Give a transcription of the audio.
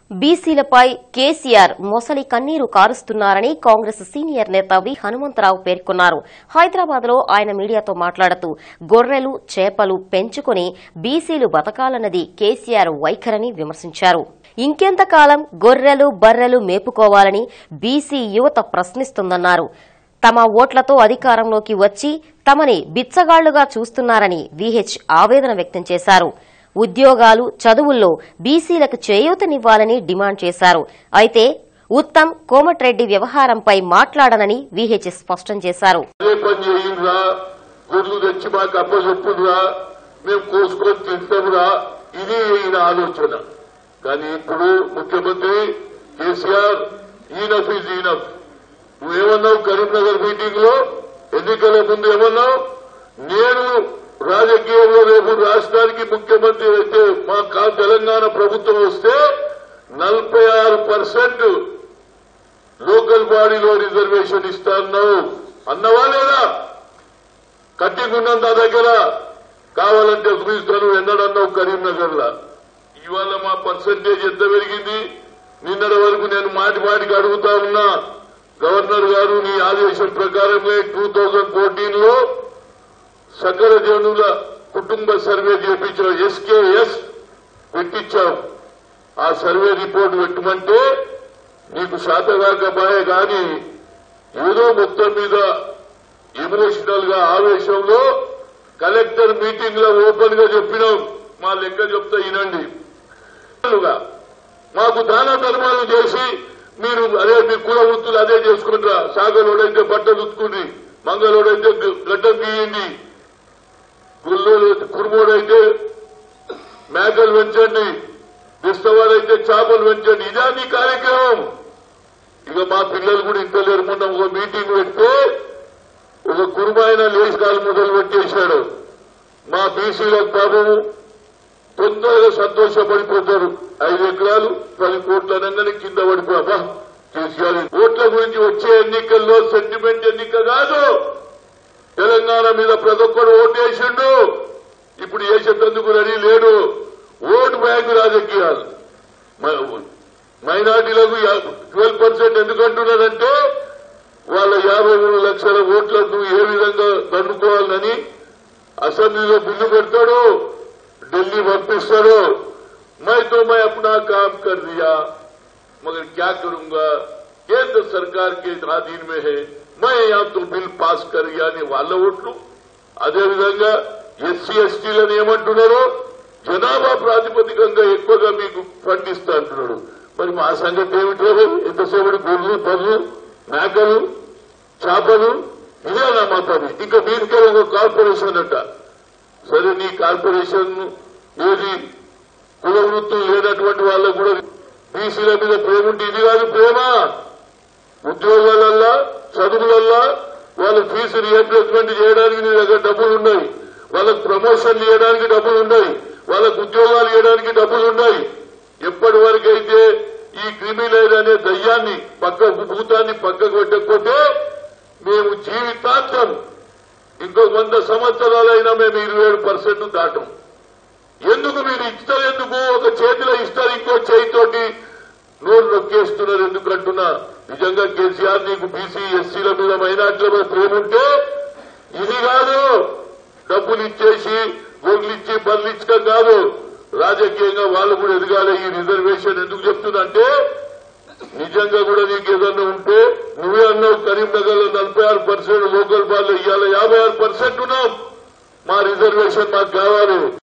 బీసీలపై కేసీఆర్ మొసలి కన్నీరు కారుస్తున్నారని కాంగ్రెస్ సీనియర్ నేత హనుమంత రావు పేర్కొన్నారు. హైదరాబాద్ లో ఆయన మీడియాతో మాట్లాడుతూ గొర్రెలు చేపలు పెంచుకుని బీసీలు బతకాలన్నది కేసీఆర్ వైఖరని విమర్శించారు. ఇంకెంతకాలం గొర్రెలు బర్రెలు మేపుకోవాలని బీసీ యువత ప్రశ్నిస్తుందన్నారు. తమ ఓట్లతో అధికారంలోకి వచ్చి తమని బిచ్చగాళ్లుగా చూస్తున్నారని వీహెచ్ ఆవేదన వ్యక్తం చేశారు. ఉద్యోగాలు చదువుల్లో బీసీలకు చేయూతనివ్వాలని డిమాండ్ చేశారు. అయితే ఉత్తమ్ కోమటిరెడ్డి వ్యవహారంపై మాట్లాడనని వీహెచ్ స్పష్టం చేశారు. కానీ ఇప్పుడు ముఖ్యమంత్రి కేసీఆర్ ఈనఫ్ ఈజ్ ఈనఫ్. నువ్వేమన్నావు కరీంనగర్ మీటింగ్ లో ఎన్నికల ముందు ఏమన్నావు? నేను రాజకీయంలో రేపు రాష్ట్రానికి ముఖ్యమంత్రి అయితే మా తెలంగాణ ప్రభుత్వం వస్తే 46% లోకల్ బాడీలో రిజర్వేషన్ ఇస్తాన్నావు అన్నవా లేదా? కట్టిగున్నంత దగ్గర కావాలంటే చూపిస్తాను ఎన్నడన్నావు కరీంనగర్ లా. ఇవాళ మా పర్సంటేజ్ ఎంత పెరిగింది? నిన్నటి వరకు నేను మాటి మాటికి అడుగుతా ఉన్నా, గవర్నర్ గారు నీ ఆదేశం ప్రకారమే 2014 లో సకల జనుల కుటుంబ సర్వే చేపించావు, ఎస్కేఎస్ పెట్టించావు. ఆ సర్వే రిపోర్ట్ పెట్టమంటే నీకు శాతగాకబాయే గాని ఏదో మొత్తం మీద ఎమోషనల్ గా ఆవేశంలో కలెక్టర్ మీటింగ్ లో ఓపెన్ గా చెప్పినాం. మా లెక్క చెప్తా వినండి. మాకు దాన ధర్మాలు చేసి మీరు అదే మీ కుల వృత్తులు అదే చేసుకుంటారా? సాగలోడైతే బట్టలు ఉత్తుకుని, మంగళోడైతే గడ్డం గీయండి, కురుమోడైతే మేకలు పెంచండి, బిస్తవాడైతే చేపలు పెంచండి. ఇదే నీ కార్యక్రమం. ఇక మా పిల్లలు కూడా ఇంత లేరు. మొన్న ఒక మీటింగ్ పెడితే ఒక కురుమాయన లేచి కాలు మొదలు పెట్టేశాడు. మా బీసీలకు పాపము తొందరగా సంతోషపడిపోతారు. 5 ఎకరాలు 10 కోట్ల అనగానే కింద పడిపోబా కేసీఆర్. ఓట్ల గురించి వచ్చే ఎన్నికల్లో సెంటిమెంట్ ఎన్నిక కాదు. తెలంగాణ మీద ప్రతి ఒక్కడు ఓటేసిండు. ఇప్పుడు వేసేందుకు రెడీ లేడు. ఓటు బ్యాంకు రాజకీయాలు. మైనార్టీలకు 12% ఎందుకంటున్నారంటే వాళ్ళ 53 లక్షల ఓట్లను ఏ విధంగా దండుకోవాలని అసెంబ్లీలో బిల్లు పెడతాడు, ఢిల్లీ పంపిస్తాడు. मैं तो मैं अपना काम कर दिया मगर क्या करूंगा, केंद्र सरकार के अधीन में है, मैं यहाँ तो बिल पास कर गया అని వాళ్ళ ఓట్లు. అదేవిధంగా ఎస్సీ ఎస్టీలను ఏమంటున్నారో జనాభా ప్రాతిపదికంగా ఎక్కువగా మీకు ఫండ్ ఇస్తా అంటున్నాడు. మరి మా సంగతి ఏమిటో? ఎంతసేపటి గొర్రెలు పనులు మేకలు చేపలు ఇదేనా మా పని? ఇంకా మీరికే ఒక కార్పొరేషన్ అంట. సరే నీ కార్పొరేషన్ ఏది? కుల వృత్తులు లేనటువంటి వాళ్ళకు కూడా బీసీల మీద ప్రేమ ఉంటే ఇది కాదు ప్రేమ. ఉద్యోగాలల్లా చదువులల్లా వాళ్ళ ఫీజు రీఎంబర్స్మెంట్ చేయడానికి నీ దగ్గర డబ్బులు ఉన్నాయి, వాళ్ళకు ప్రమోషన్లు ఇవ్వడానికి డబ్బులు ఉన్నాయి, వాళ్ళకు ఉద్యోగాలు ఇవ్వడానికి డబ్బులు ఉన్నాయి. ఎప్పటి వరకైతే ఈ క్రిమినల్ అనే దయ్యాన్ని భూతాన్ని పక్కకు పెట్టకపోతే మేము జీవితాంతం ఇంకో 100 సంవత్సరాలైనా మేము 27% దాటం. ఎందుకు మీరు ఇస్తారు? ఎందుకు ఒక చేతిలో ఇస్తారు, ఇంకో చేతితోటి నోరు నొక్కేస్తున్నారు ఎందుకంటున్నా? నిజంగా కేసీఆర్ నీకు బీసీ ఎస్సీల మీద మైనార్టీల మీద ప్రేమ ఉంటే ఇది కాదు డబ్బులు ఇచ్చేసి గొర్రెలు ఇచ్చి బర్రెలు ఇచ్చడం కాదు. రాజకీయంగా వాళ్ళు కూడా ఎదగాలి. ఈ రిజర్వేషన్ ఎందుకు చెప్తుందంటే నిజంగా కూడా నీకు ఏదన్నా ఉంటే నువ్వే అన్నావు కరీంనగర్ లో 46% లోకల్ బాల్లో ఇవాళ 56% ఉన్నాం. మా రిజర్వేషన్ మాకు కావాలి.